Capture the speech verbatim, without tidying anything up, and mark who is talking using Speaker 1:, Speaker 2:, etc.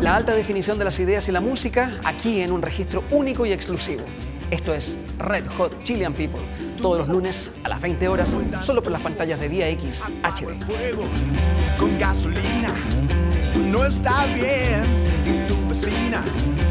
Speaker 1: La alta definición de las ideas y la música, aquí en un registro único y exclusivo. Esto es Red Hot Chilean People, todos los lunes a las veinte horas, solo por las pantallas de Vía X H D.
Speaker 2: Fuego con gasolina no está bien y tu vecina